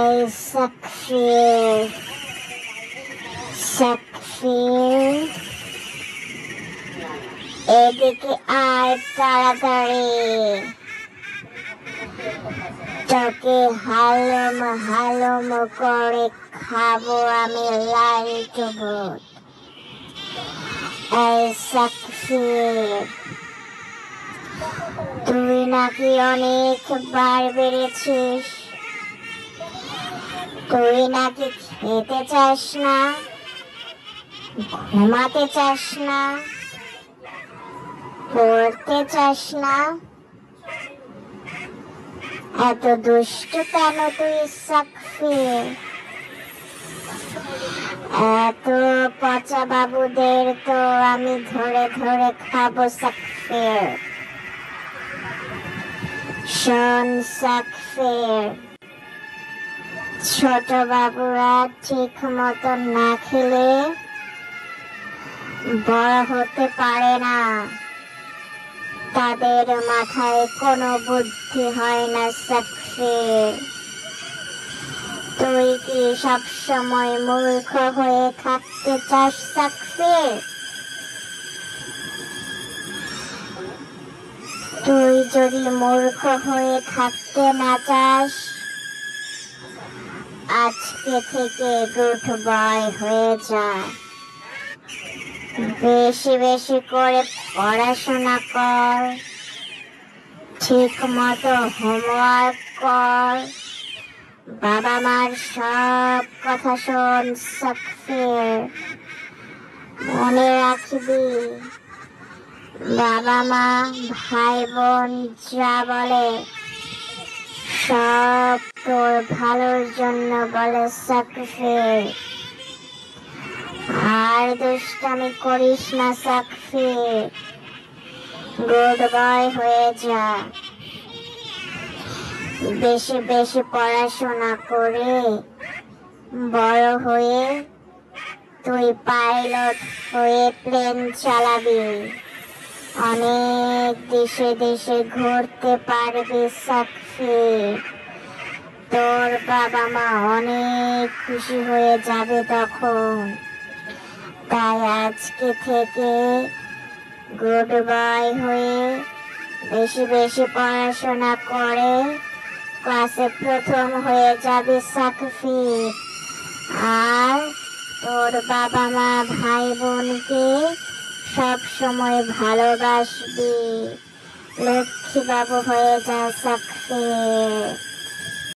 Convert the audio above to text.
এই সাকসির সাকসির এদিকে আয় তাড়াতাড়ি, তোকে হালুম হালুম করে খাবো আমি লাইট ভূত। এই সাকসির, তুই নাকি অনেকবার বেড়েছিস, তুই নাকি খেতে চাস না, ঘুমাতে চাস না, পড়তে চাস না, এত দুষ্টু কেন তুই সাকসির? এত পচা বাবুদের তো আমি ধরে ধরে খাবো সাকসির। শোন সাকসির, ছোট বাবুরা ঠিক মতো না খেলে বড় হতে পারে না, তাদের মাথায় কোনো বুদ্ধি হয় না সাকসির। তুই কি সবসময় মূর্খ হয়ে থাকতে চাস সাকসির? তুই যদি মূর্খ হয়ে থাকতে না চাস, আজকে থেকে গুড বয় হয়ে যা, বেশি বেশি করে পড়াশোনা কর, ঠিক মতো হোমওয়ার্ক কর, বাবা মার সব কথা শোন সাকসির। মনে রাখবি, বাবা মা ভাই বোন যা বলে সব তোর ভালোর জন্য বলে সাকসির। আর দুষ্টামি করিস না সাকসির, গুড বয় হয়ে যা, বেশি বেশি পড়াশোনা করে বড় হয়ে তুই পাইলট হয়ে প্লেন চালাবি, অনেক দেশে দেশে ঘুরতে পারবি সাকসির। তোর বাবা মা অনেক খুশি হয়ে যাবে তখন। তাই আজকে থেকে গুড বয় হয়ে বেশি বেশি পড়াশোনা করে ক্লাসে প্রথম হয়ে যাবে সাকসির। আর তোর বাবা মা ভাই বোনকে সব সময় ভালোবাসবি, লক্ষ্মী বাবু হয়ে যা সাকসির।